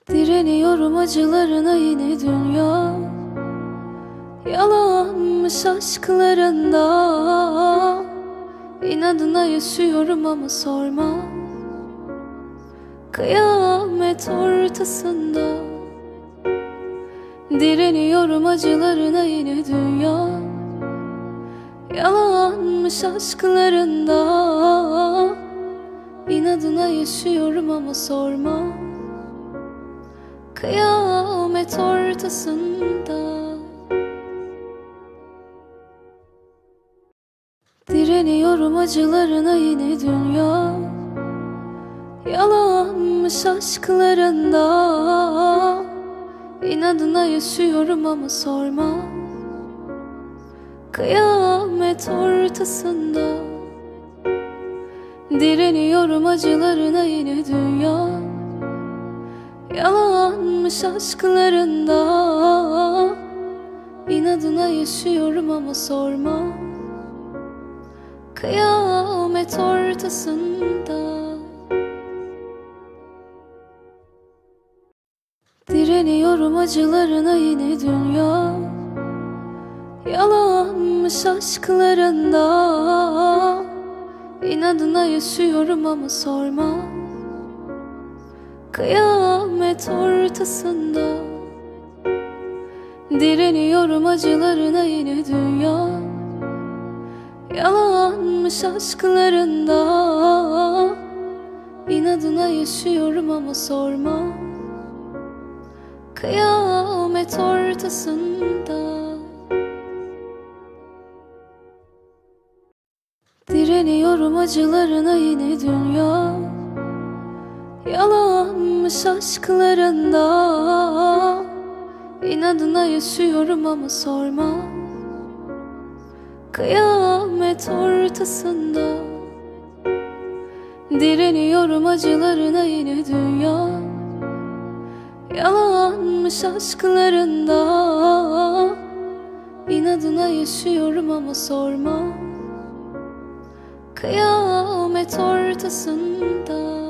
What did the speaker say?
Direniyorum acılarına yine dünya. Yalanmış aşklarında. İnadına yaşıyorum ama sorma. Kıyamet ortasında. Direniyorum acılarına yine dünya. Yalanmış aşklarında. İnadına yaşıyorum ama sorma. Kıyamet ortasında. Direniyorum acılarına yine dünya. Yalanmış aşklarında. İnadına yaşıyorum ama sorma. Kıyamet ortasında. Direniyorum acılarına yine dünya. Yalanmış aşklarında. İnadına yaşıyorum ama sorma. Kıyamet ortasında. Direniyorum acılarına yine dünya. Yalanmış aşklarında. İnadına yaşıyorum ama sorma. Kıyamet ortasında. Direniyorum acılarına yine dünya. Yalanmış aşklarında. İnadına yaşıyorum ama sorma. Kıyamet ortasında. Direniyorum acılarına yine dünya. Yalanmış aşklarında. İnadına yaşıyorum ama sorma. Kıyamet ortasında. Direniyorum acılarına yine dünya. Yalanmış aşklarında. İnadına yaşıyorum ama sorma. Kıyamet ortasında.